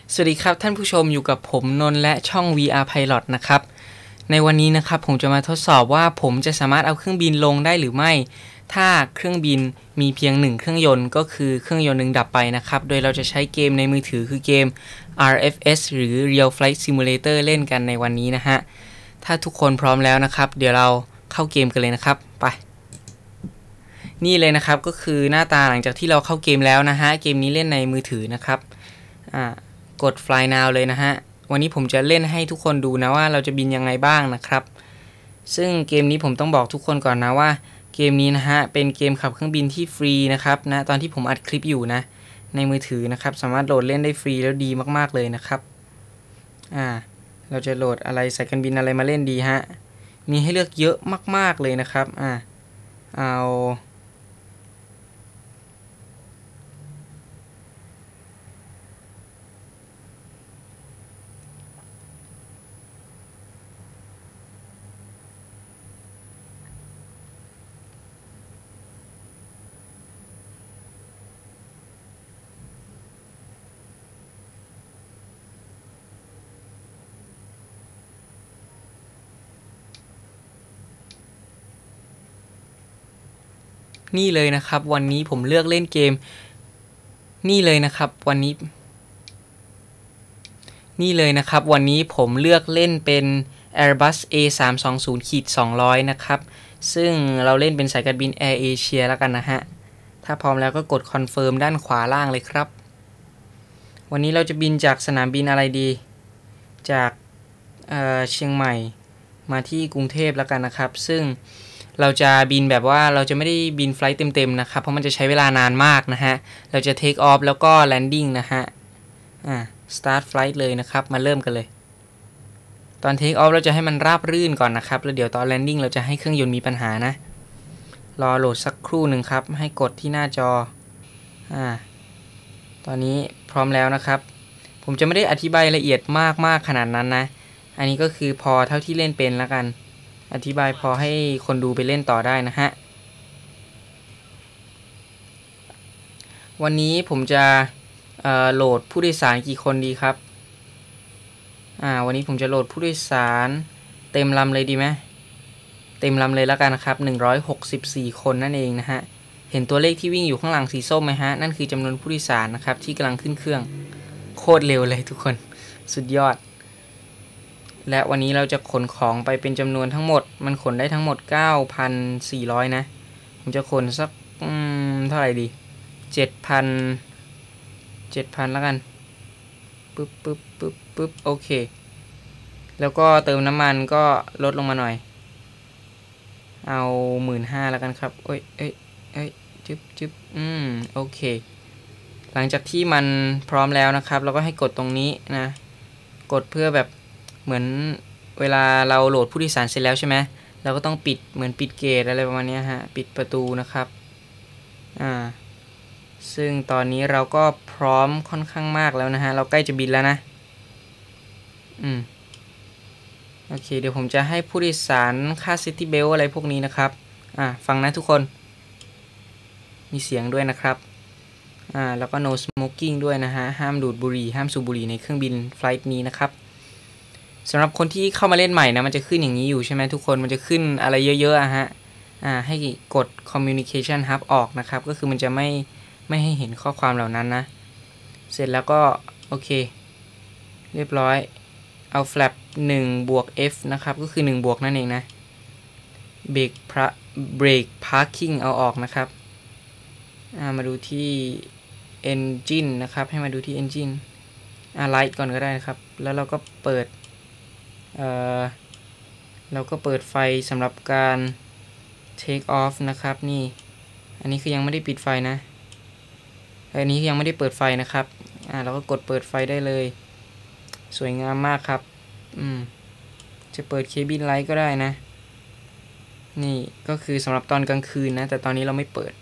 สวัสดีครับท่านผู้ชมอยู่กับผมนนท์และช่อง VR Pilot นะครับในวันนี้นะครับผมจะมาทดสอบว่าผมจะสามารถเอาเครื่องบินลงได้หรือไม่ถ้าเครื่องบินมีเพียง1เครื่องยนต์ก็คือเครื่องยนต์หนึ่งดับไปนะครับโดยเราจะใช้เกมในมือถือคือเกม RFS หรือ Real Flight Simulator เล่นกันในวันนี้นะฮะถ้าทุกคนพร้อมแล้วนะครับเดี๋ยวเราเข้าเกมกันเลยนะครับไปนี่เลยนะครับก็คือหน้าตาหลังจากที่เราเข้าเกมแล้วนะฮะเกมนี้เล่นในมือถือนะครับกด Fly Now เลยนะฮะวันนี้ผมจะเล่นให้ทุกคนดูนะว่าเราจะบินยังไงบ้างนะครับซึ่งเกมนี้ผมต้องบอกทุกคนก่อนนะว่าเกมนี้นะฮะเป็นเกมขับเครื่องบินที่ฟรีนะครับนะตอนที่ผมอัดคลิปอยู่นะในมือถือนะครับสามารถโหลดเล่นได้ฟรีแล้วดีมากๆเลยนะครับเราจะโหลดอะไรสายการบินอะไรมาเล่นดีฮะมีให้เลือกเยอะมากๆเลยนะครับเอานี่เลยนะครับวันนี้ผมเลือกเล่นเกมนี่เลยนะครับวันนี้ผมเลือกเล่นเป็น Airbus A320-200 นะครับซึ่งเราเล่นเป็นสายการบิน Air Asia แล้วกันนะฮะถ้าพร้อมแล้วก็กด Confirm ด้านขวาล่างเลยครับวันนี้เราจะบินจากสนามบินอะไรดีจากเชียงใหม่มาที่กรุงเทพแล้วกันนะครับซึ่งเราจะบินแบบว่าเราจะไม่ได้บินไฟล์เต็มๆนะครับเพราะมันจะใช้เวลานานมากนะฮะเราจะ Take off แล้วก็ Landing นะฮะStart Flight เลยนะครับมาเริ่มกันเลยตอน Take off เราจะให้มันราบรื่นก่อนนะครับแล้วเดี๋ยวตอน Landing เราจะให้เครื่องยนต์มีปัญหานะรอโหลดสักครู่หนึ่งครับให้กดที่หน้าจอตอนนี้พร้อมแล้วนะครับผมจะไม่ได้อธิบายละเอียดมากขนาดนั้นนะอันนี้ก็คือพอเท่าที่เล่นเป็นแล้วกันอธิบายพอให้คนดูไปเล่นต่อได้นะฮะวันนี้ผมจะโหลดผู้โดยสารกี่คนดีครับวันนี้ผมจะโหลดผู้โดยสารเต็มลำเลยดีไหมเต็มลำเลยแล้วกันนะครับ164คนนั่นเองนะฮะเห็นตัวเลขที่วิ่งอยู่ข้างหลังสีส้มไหมฮะนั่นคือจำนวนผู้โดยสารนะครับที่กำลังขึ้นเครื่องโคตรเร็วเลยทุกคนสุดยอดและวันนี้เราจะขนของไปเป็นจำนวนทั้งหมดมันขนได้ทั้งหมด 9,400 นะผมจะขนสักเท่าไหร่ดี 7,000 แล้วกันปึ๊บโอเคแล้วก็เติมน้ำมันก็ลดลงมาหน่อยเอา 15,000 แล้วกันครับเอ้ยจึ๊บโอเคหลังจากที่มันพร้อมแล้วนะครับเราก็ให้กดตรงนี้นะกดเพื่อแบบเหมือนเวลาเราโหลดผู้โดยสารเสร็จแล้วใช่ไหมเราก็ต้องปิดเหมือนปิดเกตอะไรประมาณนี้ฮะปิดประตูนะครับซึ่งตอนนี้เราก็พร้อมค่อนข้างมากแล้วนะฮะเราใกล้จะบินแล้วนะโอเคเดี๋ยวผมจะให้ผู้โดยสารค่าเซฟตี้เบลอะไรพวกนี้นะครับฟังนะทุกคนมีเสียงด้วยนะครับแล้วก็ no smoking ด้วยนะฮะห้ามดูดบุหรี่ห้ามสูบบุหรี่ในเครื่องบินไฟล์นี้นะครับสำหรับคนที่เข้ามาเล่นใหม่นะมันจะขึ้นอย่างนี้อยู่ใช่ไหมทุกคนมันจะขึ้นอะไรเยอะๆฮะให้กด communication hub ออกนะครับก็คือมันจะไม่ให้เห็นข้อความเหล่านั้นนะเสร็จแล้วก็โอเคเรียบร้อยเอา flap 1 บวก F นะครับก็คือ1 บวกนั่นเองนะเบรก parking เอาออกนะครับมาดูที่ engine นะครับให้มาดูที่ engine light ก่อนก็ได้ครับแล้วเราก็เปิดไฟสำหรับการ take off นะครับนี่อันนี้คือยังไม่ได้ปิดไฟนะอันนี้ยังไม่ได้เปิดไฟนะครับเราก็กดเปิดไฟได้เลยสวยงามมากครับจะเปิด cabin light ก็ได้นะนี่ก็คือสำหรับตอนกลางคืนนะแต่ตอนนี้เราไม่เปิด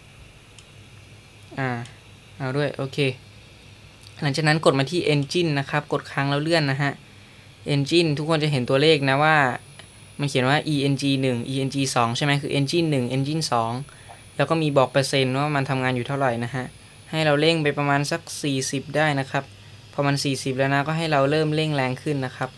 เอาด้วยโอเคหลังจากนั้นกดมาที่ engine นะครับกดค้างแล้วเลื่อนนะฮะ engine ทุกคนจะเห็นตัวเลขนะว่ามันเขียนว่า ENG 1 ENG 2ใช่ไหมคือ engine 1 engine 2แล้วก็มีบอกเปอร์เซ็นต์ว่ามันทำงานอยู่เท่าไหร่นะฮะให้เราเร่งไปประมาณสัก40ได้นะครับพพอมัน40แล้วนะก็ให้เราเริ่มเร่งแรงขึ้นนะครับ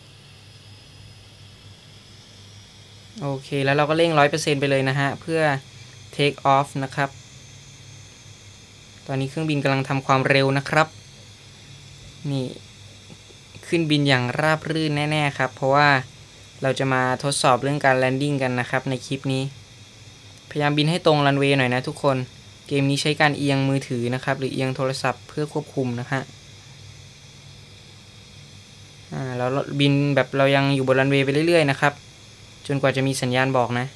โอเคแล้วเราก็เร่ง 100% ไปเลยนะฮะเพื่อ take off นะครับตอนนี้เครื่องบินกำลังทำความเร็วนะครับนี่ขึ้นบินอย่างราบรื่นแน่ๆครับเพราะว่าเราจะมาทดสอบเรื่องการแลนดิ้งกันนะครับในคลิปนี้พยายามบินให้ตรงรันเวย์หน่อยนะทุกคนเกมนี้ใช้การเอียงมือถือนะครับหรือเอียงโทรศัพท์เพื่อควบคุมนะฮะเราบินแบบเรายังอยู่บนรันเวย์ไปเรื่อยๆนะครับจนกว่าจะมีสัญญาณบอกนะ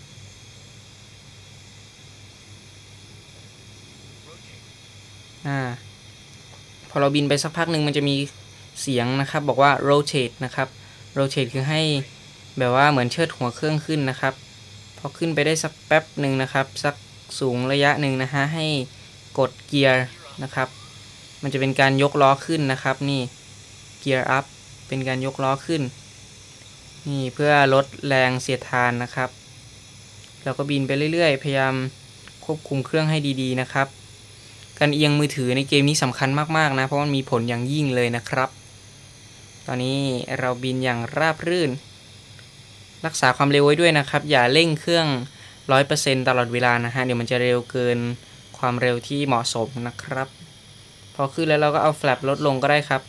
พอเราบินไปสักพักหนึ่งมันจะมีเสียงนะครับบอกว่า rotate นะครับ rotate คือให้แบบว่าเหมือนเชิดหัวเครื่องขึ้นนะครับพอขึ้นไปได้สักแป๊บหนึ่งนะครับสักสูงระยะหนึ่งนะฮะให้กดเกียร์นะครับมันจะเป็นการยกล้อขึ้นนะครับนี่เกียร์อัพเป็นการยกล้อขึ้นนี่เพื่อลดแรงเสียดทานนะครับเราก็บินไปเรื่อยๆพยายามควบคุมเครื่องให้ดีๆนะครับการเอียงมือถือในเกมนี้สำคัญมากๆนะเพราะมันมีผลอย่างยิ่งเลยนะครับตอนนี้เราบินอย่างราบรื่นรักษาความเร็วไว้ด้วยนะครับอย่าเร่งเครื่อง 100% ตลอดเวลานะฮะเดี๋ยวมันจะเร็วเกินความเร็วที่เหมาะสมนะครับพอขึ้นแล้วเราก็เอาแฟลปลดลงก็ได้ครับ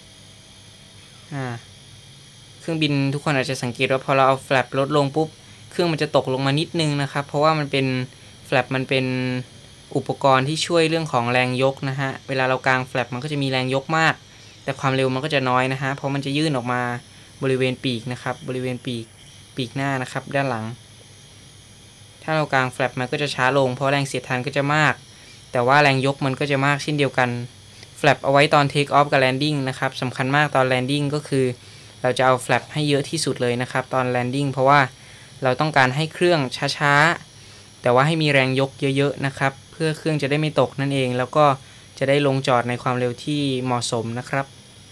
เครื่องบินทุกคนอาจจะสังเกตว่าพอเราเอาแฟลปลดลงปุ๊บเครื่องมันจะตกลงมานิดนึงนะครับเพราะว่ามันเป็นแฟลปมันเป็นอุปกรณ์ที่ช่วยเรื่องของแรงยกนะฮะเวลาเรากางแฟลปมันก็จะมีแรงยกมากแต่ความเร็วมันก็จะน้อยนะฮะเพราะมันจะยื่นออกมาบริเวณปีกนะครับบริเวณปีกหน้านะครับด้านหลังถ้าเรากางแฟลปมันก็จะช้าลงเพราะแรงเสียดทานก็จะมากแต่ว่าแรงยกมันก็จะมากเช่นเดียวกันแฟลปเอาไว้ตอน take off กับ landing นะครับสำคัญมากตอน landing ก็คือเราจะเอาแฟลปให้เยอะที่สุดเลยนะครับตอน landing เพราะว่าเราต้องการให้เครื่องช้าๆแต่ว่าให้มีแรงยกเยอะๆนะครับเพื่อเครื่องจะได้ไม่ตกนั่นเองแล้วก็จะได้ลงจอดในความเร็วที่เหมาะสมนะครับ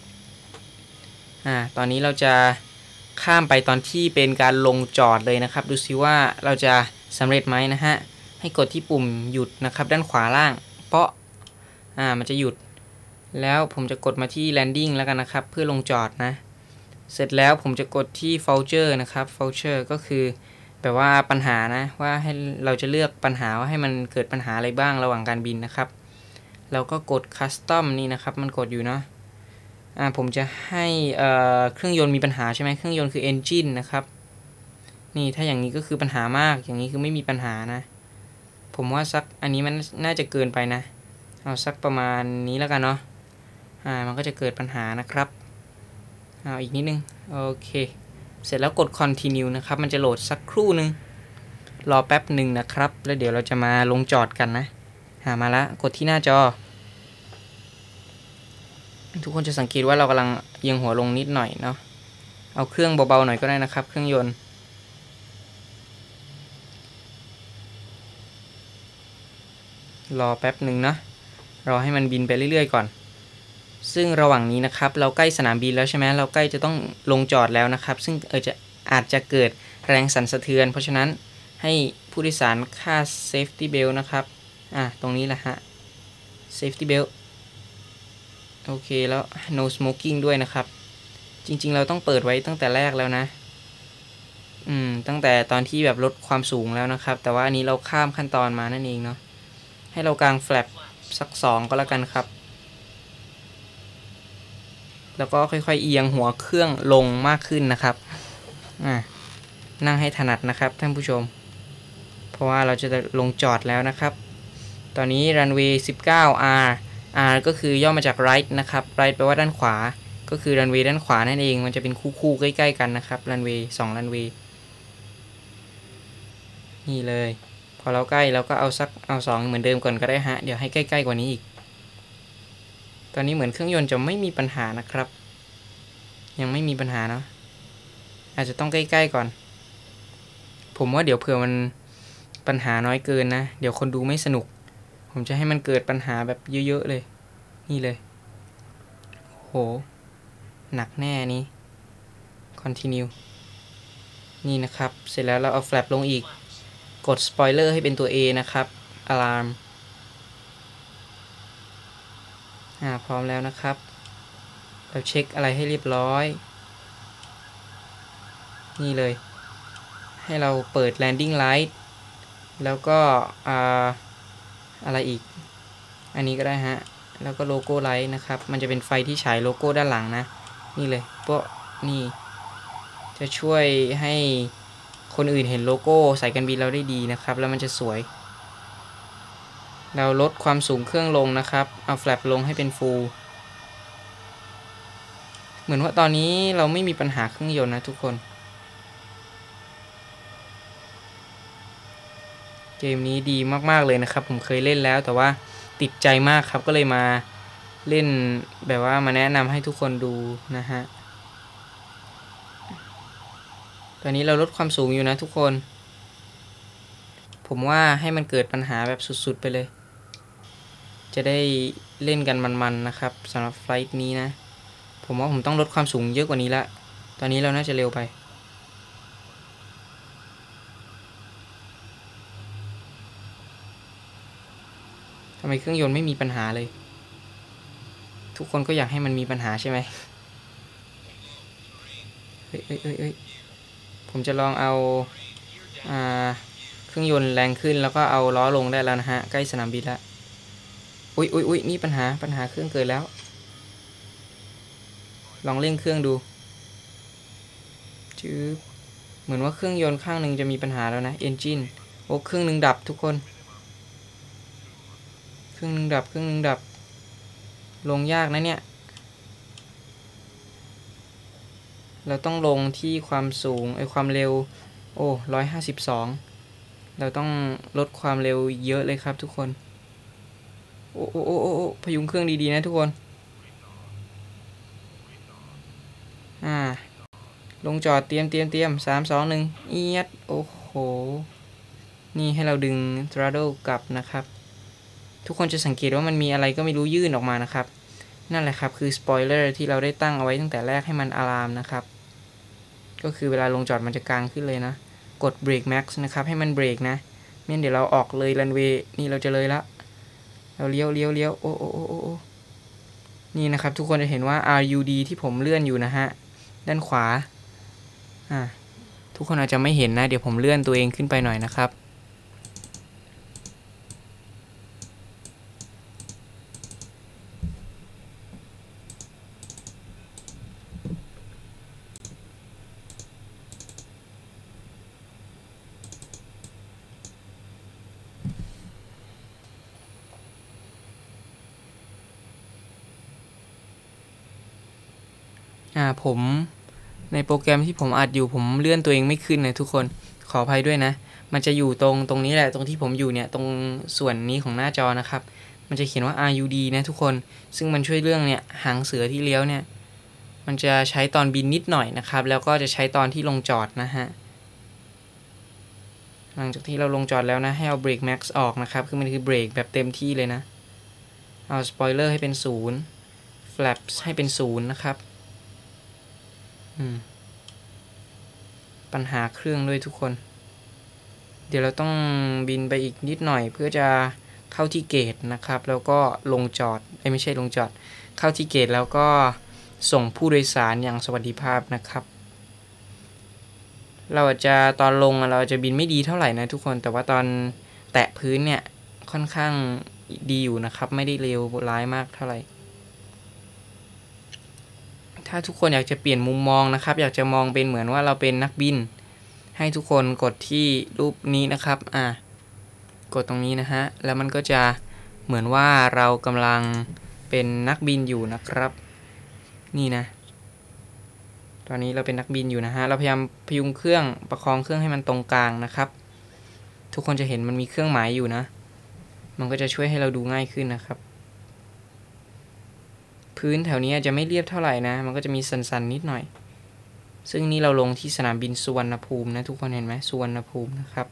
ตอนนี้เราจะข้ามไปตอนที่เป็นการลงจอดเลยนะครับดูซิว่าเราจะสำเร็จไหมนะฮะให้กดที่ปุ่มหยุดนะครับด้านขวาล่างเพราะมันจะหยุดแล้วผมจะกดมาที่ landing แล้วกันนะครับเพื่อลงจอดนะเสร็จแล้วผมจะกดที่ voucher นะครับ voucher ก็คือแบบว่าปัญหานะว่าให้เราจะเลือกปัญหาว่าให้มันเกิดปัญหาอะไรบ้างระหว่างการบินนะครับเราก็กด custom นี่นะครับมันกดอยู่เนาะผมจะให้เครื่องยนต์มีปัญหาใช่ไหมเครื่องยนต์คือ engine นะครับนี่ถ้าอย่างนี้ก็คือปัญหามากอย่างนี้คือไม่มีปัญหานะผมว่าสักอันนี้มันน่าจะเกินไปนะเอาสักประมาณนี้แล้วกันเนาะมันก็จะเกิดปัญหานะครับเอาอีกนิดนึงโอเคเสร็จแล้วกด continue นะครับมันจะโหลดสักครู่นึงรอแป๊บหนึ่งนะครับแล้วเดี๋ยวเราจะมาลงจอดกันนะมาแล้วกดที่หน้าจอทุกคนจะสังเกตว่าเรากำลังเอียงหัวลงนิดหน่อยเนาะเอาเครื่องเบาๆหน่อยก็ได้นะครับเครื่องยนต์รอแป๊บหนึ่งนะรอให้มันบินไปเรื่อยๆก่อนซึ่งระหว่างนี้นะครับเราใกล้สนามบินแล้วใช่ไหมเราใกล้จะต้องลงจอดแล้วนะครับซึ่งอาจจะเกิดแรงสั่นสะเทือนเพราะฉะนั้นให้ผู้โดยสารคาด safety belt นะครับตรงนี้แหละฮะ safety belt โอเคแล้ว no smoking ด้วยนะครับจริงๆเราต้องเปิดไว้ตั้งแต่แรกแล้วนะตั้งแต่ตอนที่แบบลดความสูงแล้วนะครับแต่ว่าอันนี้เราข้ามขั้นตอนมานั่นเองเนาะให้เรากางแฟลปสัก2ก็แล้วกันครับแล้วก็ค่อยๆเอียงหัวเครื่องลงมากขึ้นนะครับนั่งให้ถนัดนะครับท่านผู้ชมเพราะว่าเราจะลงจอดแล้วนะครับตอนนี้รันเวย์19 R R ก็คือย่อมาจาก right นะครับ right แปลว่าด้านขวาก็คือรันเวย์ด้านขวานั่นเองมันจะเป็นคู่ๆใกล้ๆกันนะครับรันเวย์2รันเวย์นี่เลยพอเราใกล้เราก็เอา2เหมือนเดิมก่อนก็ได้ฮะเดี๋ยวให้ใกล้ๆกว่านี้อีกตอนนี้เหมือนเครื่องยนต์จะไม่มีปัญหานะครับยังไม่มีปัญหาเนาะอาจจะต้องใกล้ๆก่อนผมว่าเดี๋ยวเผื่อมันปัญหาน้อยเกินนะเดี๋ยวคนดูไม่สนุกผมจะให้มันเกิดปัญหาแบบเยอะๆเลยนี่เลยโหหนักแน่นี้ continue นี่นะครับเสร็จแล้วเราเอาแฟลปลงอีกกดสปอยเลอร์ให้เป็นตัว A นะครับ alarm พร้อมแล้วนะครับเราเช็คอะไรให้เรียบร้อยนี่เลยให้เราเปิด landing light แล้วก็อะไรอีกอันนี้ก็ได้ฮะแล้วก็โลโก้ไลท์นะครับมันจะเป็นไฟที่ฉายโลโก้ด้านหลังนะนี่เลยพวกนี่จะช่วยให้คนอื่นเห็นโลโก้สายการบินเราได้ดีนะครับแล้วมันจะสวยเราลดความสูงเครื่องลงนะครับเอาแฟลปลงให้เป็น full เหมือนว่าตอนนี้เราไม่มีปัญหาเครื่องยนต์นะทุกคนเกมนี้ดีมากๆเลยนะครับผมเคยเล่นแล้วแต่ว่าติดใจมากครับก็เลยมาเล่นแบบว่ามาแนะนำให้ทุกคนดูนะฮะตอนนี้เราลดความสูงอยู่นะทุกคนผมว่าให้มันเกิดปัญหาแบบสุดๆไปเลยจะได้เล่นกันมันๆนะครับสำหรับไฟล์นี้นะผมว่าผมต้องลดความสูงเยอะกว่านี้ละตอนนี้เราน่าจะเร็วไปทำไมเครื่องยนต์ไม่มีปัญหาเลยทุกคนก็อยากให้มันมีปัญหาใช่ไหมเอ้ยผมจะลองเอาเครื่องยนต์แรงขึ้นแล้วก็เอาล้อลงได้แล้วนะฮะใกล้สนามบินแล้วอุ้ยนี่ปัญหาเครื่องเกิดแล้วลองเร่งเครื่องดูจื๊บเหมือนว่าเครื่องยนต์ข้างหนึ่งจะมีปัญหาแล้วนะ Engine โอ้เครื่องหนึ่งดับทุกคนเครื่องหนึ่งดับลงยากนะเนี่ยเราต้องลงที่ความสูงความเร็วโอ้152เราต้องลดความเร็วเยอะเลยครับทุกคนโอ้พยุงเครื่องดีๆนะทุกคนลงจอดเตรียม3 2 1เอียดโอ้โหนี่ให้เราดึง throttle กลับนะครับทุกคนจะสังเกตว่ามันมีอะไรก็ไม่รู้ยื่นออกมานะครับนั่นแหละครับคือสปอยเลอร์ที่เราได้ตั้งเอาไว้ตั้งแต่แรกให้มันอะลามนะครับก็คือเวลาลงจอดมันจะกางขึ้นเลยนะกดเบรกแม็กซ์นะครับให้มันเบรกนะไม่งั้นเดี๋ยวเราออกเลยรันเวย์นี่เราจะเลยละเราเลี้ยวโอ้นี่นะครับทุกคนจะเห็นว่า RUD ที่ผมเลื่อนอยู่นะฮะด้านขวาทุกคนอาจจะไม่เห็นนะเดี๋ยวผมเลื่อนตัวเองขึ้นไปหน่อยนะครับผมในโปรแกรมที่ผมอัดอยู่ผมเลื่อนตัวเองไม่ขึ้นนะทุกคนขออภัยด้วยนะมันจะอยู่ตรงนี้แหละตรงที่ผมอยู่เนี่ยตรงส่วนนี้ของหน้าจอนะครับมันจะเขียนว่า RUD นะทุกคนซึ่งมันช่วยเรื่องเนี่ยหางเสือที่เลี้ยวเนี่ยมันจะใช้ตอนบินนิดหน่อยนะครับแล้วก็จะใช้ตอนที่ลงจอดนะฮะหลังจากที่เราลงจอดแล้วนะให้เอาเบรกแม็กซ์ออกนะครับคือมันคือเบรกแบบเต็มที่เลยนะเอาสปอยเลอร์ให้เป็น0 flaps ให้เป็น0นะครับปัญหาเครื่องด้วยทุกคนเดี๋ยวเราต้องบินไปอีกนิดหน่อยเพื่อจะเข้าที่เกตนะครับแล้วก็ลงจอดไม่ใช่ลงจอดเข้าที่เกตแล้วก็ส่งผู้โดยสารอย่างสวัสดิภาพนะครับเราอาจจะตอนลงเราจะบินไม่ดีเท่าไหร่นะทุกคนแต่ว่าตอนแตะพื้นเนี่ยค่อนข้างดีอยู่นะครับไม่ได้เลวร้ายมากเท่าไหร่ถ้าทุกคนอยากจะเปลี่ยนมุมมองนะครับอยากจะมองเป็นเหมือนว่าเราเป็นนักบินให้ทุกคนกดที่รูปนี้นะครับกดตรงนี้นะฮะแล้วมันก็จะเหมือนว่าเรากำลังเป็นนักบินอยู่นะครับนี่นะตอนนี้เราเป็นนักบินอยู่นะฮะเราพยายามพยุงเครื่องประคองเครื่องให้มันตรงกลางนะครับทุกคนจะเห็นมันมีเครื่องหมายอยู่นะมันก็จะช่วยให้เราดูง่ายขึ้นนะครับพื้นแถวนี้จะไม่เรียบเท่าไหร่นะมันก็จะมีสันๆนิดหน่อยซึ่งนี่เราลงที่สนามบินสุวรรณภูมินะทุกคนเห็นไหมสุวรรณภูมินะครับ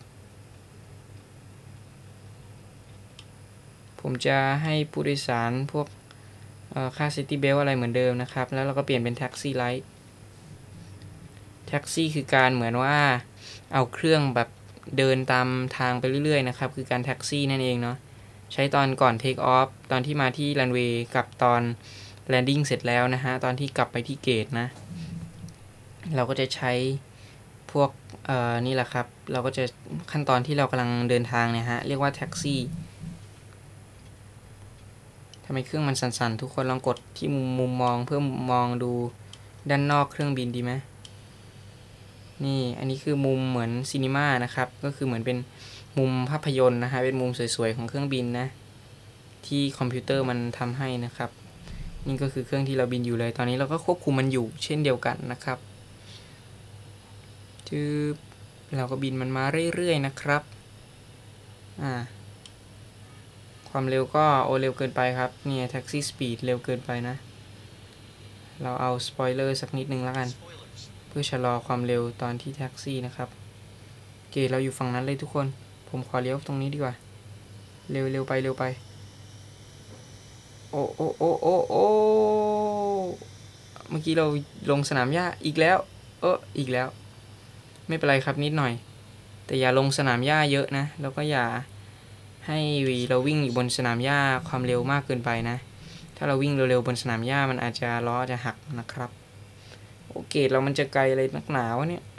ผมจะให้ผู้โดยสารพวกค่าซิตี้เบลอะไรเหมือนเดิมนะครับแล้วเราก็เปลี่ยนเป็นแท็กซี่ไลท์แท็กซี่คือการเหมือนว่าเอาเครื่องแบบเดินตามทางไปเรื่อยๆนะครับคือการแท็กซี่นั่นเองเนาะใช้ตอนก่อนเทคออฟตอนที่มาที่รันเวย์กับตอนแลนดิ้งเสร็จแล้วนะฮะตอนที่กลับไปที่เกตนะเราก็จะใช้พวกนี่แหละครับเราก็จะขั้นตอนที่เรากำลังเดินทางเนี่ยฮะเรียกว่าแท็กซี่ทำไมเครื่องมันสั่นๆทุกคนลองกดที่มุมมองเพื่อมองดูด้านนอกเครื่องบินดีไหมนี่อันนี้คือมุมเหมือนซีนีมานะครับก็คือเหมือนเป็นมุมภาพยนตร์นะฮะเป็นมุมสวยๆของเครื่องบินนะที่คอมพิวเตอร์มันทำให้นะครับนี่ก็คือเครื่องที่เราบินอยู่เลยตอนนี้เราก็ควบคุมมันอยู่เช่นเดียวกันนะครับเราก็บินมันมาเรื่อยๆนะครับความเร็วก็เร็วเกินไปครับเนี่ยแท็กซี่สปีดเร็วเกินไปนะเราเอาสปอยเลอร์สักนิดนึงแล้วกันเพื่อชะลอความเร็วตอนที่แท็กซี่นะครับเกตเราอยู่ฝั่งนั้นเลยทุกคนผมขอเลี้ยวตรงนี้ดีกว่าเร็วไปเมื่อกี้เราลงสนามหญ้าอีกแล้วอีกแล้วไม่เป็นไรครับนิดหน่อยแต่อย่าลงสนามหญ้าเยอะนะแล้วก็อย่าให้เราวิ่งอยู่บนสนามหญ้าความเร็วมากเกินไปนะถ้าเราวิ่งเร็วๆบนสนามหญ้ามันอาจจะล้อจะหักนะครับโอเคเรามันจะไกลอะไรนักหนาวะเนี่ย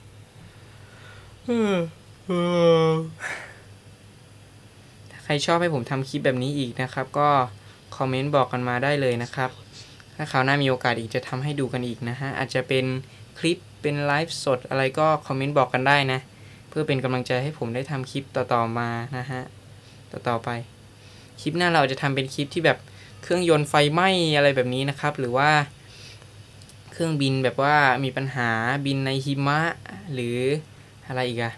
ถ้าใครชอบให้ผมทำคลิปแบบนี้อีกนะครับก็คอมเมนต์บอกกันมาได้เลยนะครับถ้าคราวหน้ามีโอกาสอีกจะทำให้ดูกันอีกนะฮะอาจจะเป็นคลิปเป็นไลฟ์สดอะไรก็คอมเมนต์บอกกันได้นะเพื่อเป็นกำลังใจให้ผมได้ทำคลิปต่อๆมานะฮะต่อไปคลิปหน้าเราจะทำเป็นคลิปที่แบบเครื่องยนต์ไฟไหม้อะไรแบบนี้นะครับหรือว่าเครื่องบินแบบว่ามีปัญหาบินในหิมะหรืออะไรอีกอะ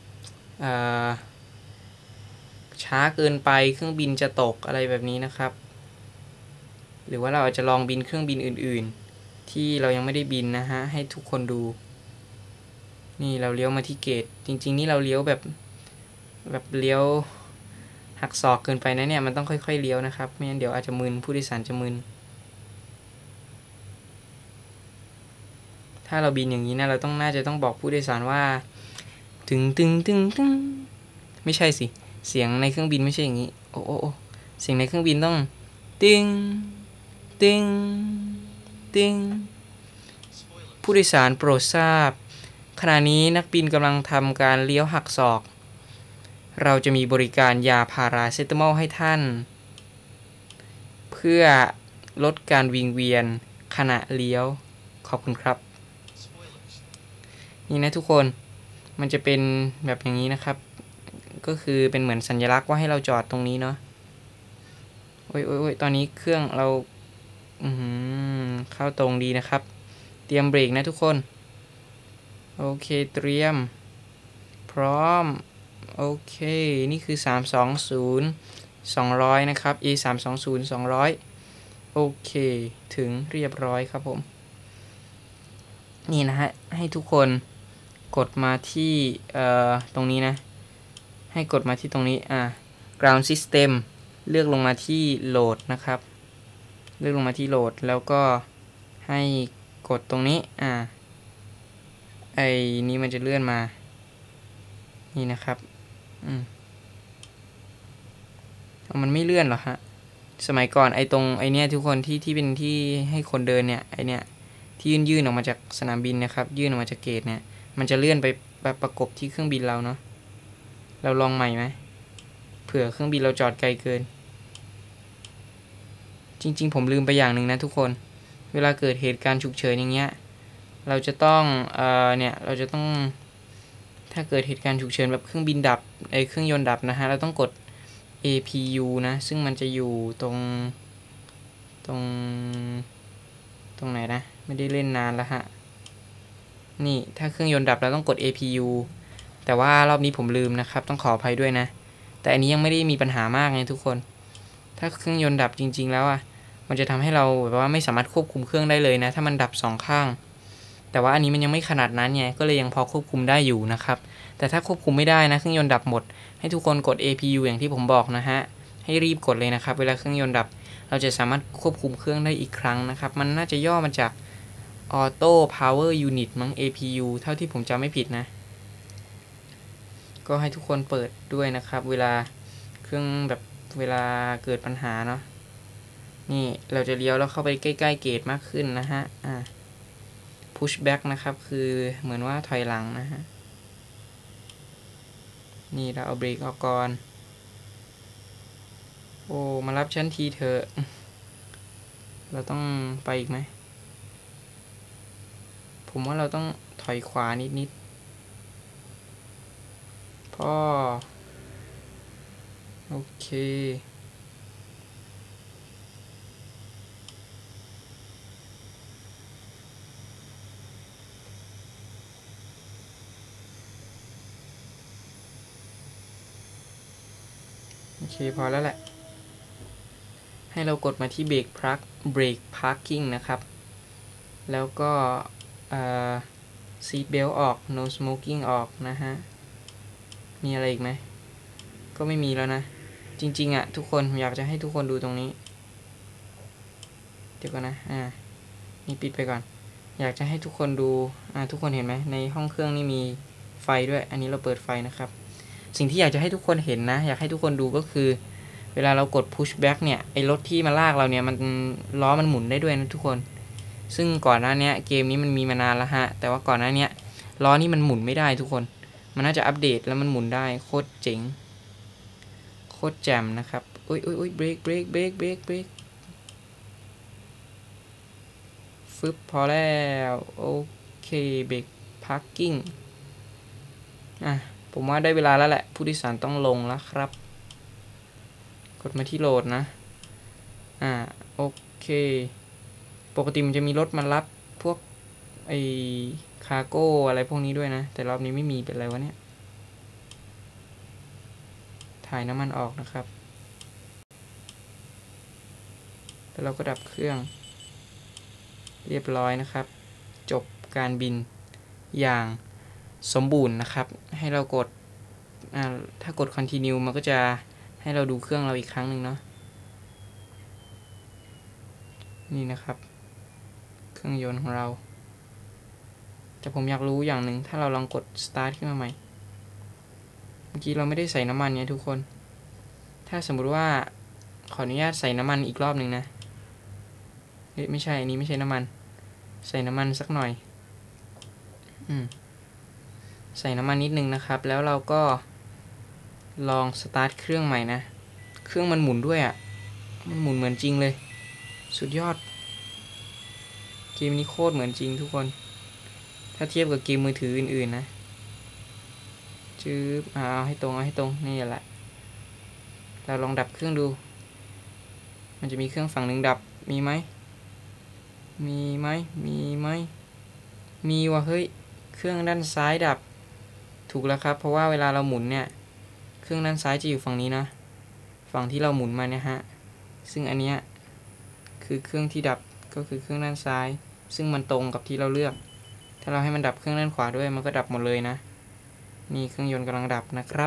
ช้าเกินไปเครื่องบินจะตกอะไรแบบนี้นะครับหรือว่าเราอาจจะลองบินเครื่องบินอื่นๆที่เรายังไม่ได้บินนะฮะให้ทุกคนดูนี่เราเลี้ยวมาที่เกตจริงๆนี่เราเลี้ยวแบบเลี้ยวหักศอกเกินไปนะเนี่ยมันต้องค่อยๆเลี้ยวนะครับไม่งั้นเดี๋ยวอาจจะมึนผู้โดยสารจะมึนถ้าเราบินอย่างนี้นะเราน่าจะต้องบอกผู้โดยสารว่าตึงไม่ใช่สิเสียงในเครื่องบินไม่ใช่อย่างนี้โอ้เสียงในเครื่องบินต้องตึงผู้โดยสารโปรดทราบขณะนี้นักบินกำลังทำการเลี้ยวหักศอกเราจะมีบริการยาพาราเซตามอลให้ท่านเพื่อลดการวิงเวียนขณะเลี้ยวขอบคุณครับนี่นะทุกคนมันจะเป็นแบบอย่างนี้นะครับก็คือเป็นเหมือนสัญลักษณ์ว่าให้เราจอดตรงนี้เนาะโอ้ยตอนนี้เครื่องเราเข้าตรงดีนะครับเตรียมเบรกนะทุกคนโอเคเตรียมพร้อมโอเคนี่คือ320 200นะครับ A 320 200โอเคถึงเรียบร้อยครับผมนี่นะฮะให้ทุกคนกดมาที่ตรงนี้นะให้กดมาที่ตรงนี้ground system เลือกลงมาที่โหลดนะครับเลือกลงมาที่โหลดแล้วก็ให้กดตรงนี้ไอ้นี้มันจะเลื่อนมานี่นะครับมันไม่เลื่อนหรอฮะสมัยก่อนไอ้ตรงไอ้เนี้ยทุกคนที่เป็นที่ให้คนเดินเนี่ยไอ้เนี้ยที่ยื่นออกมาจากสนามบินนะครับยื่นออกมาจากเกตเนี่ยมันจะเลื่อนไปประกบที่เครื่องบินเราเนาะเราลองใหม่ไหมเผื่อเครื่องบินเราจอดไกลเกินจริงๆผมลืมไปอย่างหนึ่งนะทุกคนเวลาเกิดเหตุการณ์ฉุกเฉินอย่างเงี้ยเราจะต้องเราจะต้องถ้าเกิดเหตุการณ์ฉุกเฉินแบบเครื่องบินดับเครื่องยนต์ดับนะฮะเราต้องกด APU นะซึ่งมันจะอยู่ตรงไหนนะไม่ได้เล่นนานแล้วฮะนี่ถ้าเครื่องยนต์ดับเราต้องกด APU แต่ว่ารอบนี้ผมลืมนะครับต้องขออภัยด้วยนะแต่อันนี้ยังไม่ได้มีปัญหามากไงทุกคนถ้าเครื่องยนต์ดับจริงๆแล้วมันจะทำให้เราแบบว่าไม่สามารถควบคุมเครื่องได้เลยนะถ้ามันดับ2ข้างแต่ว่าอันนี้มันยังไม่ขนาดนั้นไงก็เลยยังพอควบคุมได้อยู่นะครับแต่ถ้าควบคุมไม่ได้นะเครื่องยนต์ดับหมดให้ทุกคนกด APU อย่างที่ผมบอกนะฮะให้รีบกดเลยนะครับเวลาเครื่องยนต์ดับเราจะสามารถควบคุมเครื่องได้อีกครั้งนะครับมันน่าจะย่อมาจาก Auto Power Unit มั้ง APU เท่าที่ผมจำไม่ผิดนะก็ให้ทุกคนเปิดด้วยนะครับเวลาเครื่องแบบเวลาเกิดปัญหาเนาะนี่เราจะเลี้ยวแล้วเข้าไปใกล้ๆเกตมากขึ้นนะฮะpush back นะครับคือเหมือนว่าถอยหลังนะฮะนี่เราเอาเบรกออกก่อนโอ้มารับฉันทีเถอะเราต้องไปอีกไหมผมว่าเราต้องถอยขวานิดๆพ่อโอเคพอแล้วแหละให้เรากดมาที่เบรกพาร์กิ้งนะครับแล้วก็ซีทเบลต์ออก no smoking ออกนะฮะมีอะไรอีกไหมก็ไม่มีแล้วนะจริงๆทุกคนอยากจะให้ทุกคนดูตรงนี้เดี๋ยวก่อนนะนี่ปิดไปก่อนอยากจะให้ทุกคนดูทุกคนเห็นไหมในห้องเครื่องนี่มีไฟด้วยอันนี้เราเปิดไฟนะครับสิ่งที่อยากจะให้ทุกคนเห็นนะอยากให้ทุกคนดูก็คือเวลาเรากด push back เนี่ยไอรถที่มาลากเราเนี่ยมันล้อมันหมุนได้ด้วยนะทุกคนซึ่งก่อนหน้านี้เกมนี้มันมีมานานแล้วฮะแต่ว่าก่อนหน้านี้ล้อนี่มันหมุนไม่ได้ทุกคนมันน่าจะอัปเดตแล้วมันหมุนได้โคตรเจ๋งโคตรแจ่มนะครับอุ้ยเบรกฟึบพอแล้วโอเคเบรกพาร์กิ้งผมว่าได้เวลาแล้วแหละผู้โดยสารต้องลงแล้วครับกดมาที่โหลดนะโอเคปกติมันจะมีรถมารับพวกไอคาร์โก้อะไรพวกนี้ด้วยนะแต่รอบนี้ไม่มีเป็นไรวะเนี่ยถ่ายน้ำมันออกนะครับแล้วเราก็ดับเครื่องเรียบร้อยนะครับจบการบินอย่างสมบูรณ์นะครับให้เรากดถ้ากด continue มันก็จะให้เราดูเครื่องเราอีกครั้งหนึ่งเนาะนี่นะครับเครื่องยนต์ของเราแต่ผมอยากรู้อย่างหนึ่งถ้าเราลองกด start ขึ้นมาใหม่เมื่อกี้เราไม่ได้ใส่น้ำมันเนี่ยทุกคนถ้าสมมุติว่าขออนุญาตใส่น้ำมันอีกรอบหนึ่งนะไม่ใช่อันนี้ไม่ใช่น้ำมันใส่น้ำมันสักหน่อยใส่น้ำมันนิดนึงนะครับแล้วเราก็ลองสตาร์ทเครื่องใหม่นะเครื่องมันหมุนด้วยมันหมุนเหมือนจริงเลยสุดยอดเกมนี้โคตรเหมือนจริงทุกคนถ้าเทียบกับเกมมือถืออื่นๆนะเอาให้ตรงนี่แหละเราลองดับเครื่องดูมันจะมีเครื่องฝั่งหนึ่งดับมีไหมมีว่ะเฮ้ยเครื่องด้านซ้ายดับถูกแล้วครับเพราะว่าเวลาเราหมุนเนี่ยเครื่องด้านซ้ายจะอยู่ฝั่งนี้นะฝั่งที่เราหมุนมาเนี่ยฮะซึ่งอันเนี้ยคือเครื่องที่ดับก็คือเครื่องด้านซ้ายซึ่งมันตรงกับที่เราเลือกถ้าเราให้มันดับเครื่องด้านขวาด้วยมันก็ดับหมดเลยนะนี่เครื่องยนต์กำลังดับนะครับ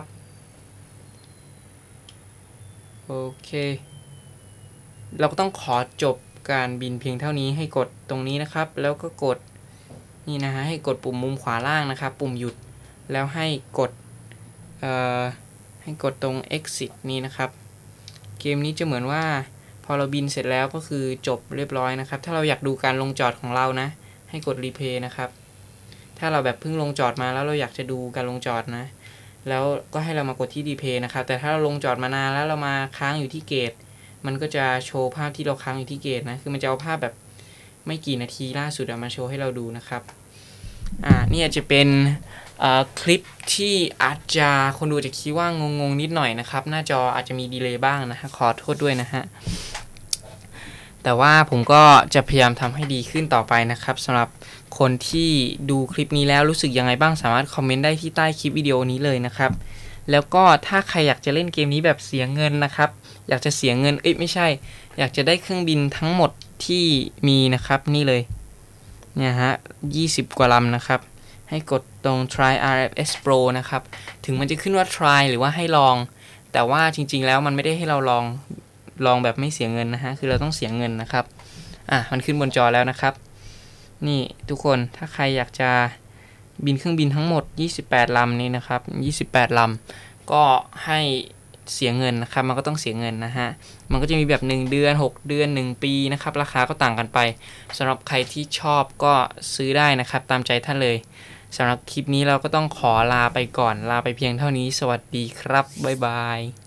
โอเคเราก็ต้องขอจบการบินเพียงเท่านี้ให้กดตรงนี้นะครับแล้วก็กดนี่นะฮะให้กดปุ่มมุมขวาล่างนะครับปุ่มหยุดแล้วให้กดตรง exit นี้นะครับเกมนี้จะเหมือนว่าพอเราบินเสร็จแล้วก็คือจบเรียบร้อยนะครับถ้าเราอยากดูการลงจอดของเรานะให้กด replay นะครับถ้าเราแบบเพิ่งลงจอดมาแล้วเราอยากจะดูการลงจอดนะแล้วก็ให้เรามากดที่ replay นะครับแต่ถ้าเราลงจอดมานานแล้วเรามาค้างอยู่ที่เกตมันก็จะโชว์ภาพที่เราค้างอยู่ที่เกตนะคือมันจะเอาภาพแบบไม่กี่นาทีล่าสุดมาโชว์ให้เราดูนะครับนี่อาจจะเป็นคลิปที่อาจจะคนดูจะคิดว่างงนิดหน่อยนะครับหน้าจออาจจะมีดีเลย์บ้างนะฮะขอโทษด้วยนะฮะแต่ว่าผมก็จะพยายามทำให้ดีขึ้นต่อไปนะครับสำหรับคนที่ดูคลิปนี้แล้วรู้สึกยังไงบ้างสามารถคอมเมนต์ได้ที่ใต้คลิปวิดีโอนี้เลยนะครับแล้วก็ถ้าใครอยากจะเล่นเกมนี้แบบเสียเงินนะครับอยากจะเสียเงินไม่ใช่อยากจะได้เครื่องบินทั้งหมดที่มีนะครับนี่เลยเนี่ยฮะ20 กว่าลำนะครับให้กดตรง try RFS Pro นะครับถึงมันจะขึ้นว่า try หรือว่าให้ลองแต่ว่าจริงๆแล้วมันไม่ได้ให้เราลองแบบไม่เสียเงินนะฮะคือเราต้องเสียเงินนะครับมันขึ้นบนจอแล้วนะครับนี่ทุกคนถ้าใครอยากจะบินเครื่องบินทั้งหมด28 ลำนี่นะครับ28 ลำก็ให้เสียเงินนะครับมันก็ต้องเสียเงินนะฮะมันก็จะมีแบบ1เดือน6เดือน1ปีนะครับราคาก็ต่างกันไปสำหรับใครที่ชอบก็ซื้อได้นะครับตามใจท่านเลยสำหรับคลิปนี้เราก็ต้องขอลาไปก่อนลาไปเพียงเท่านี้สวัสดีครับบ๊ายบาย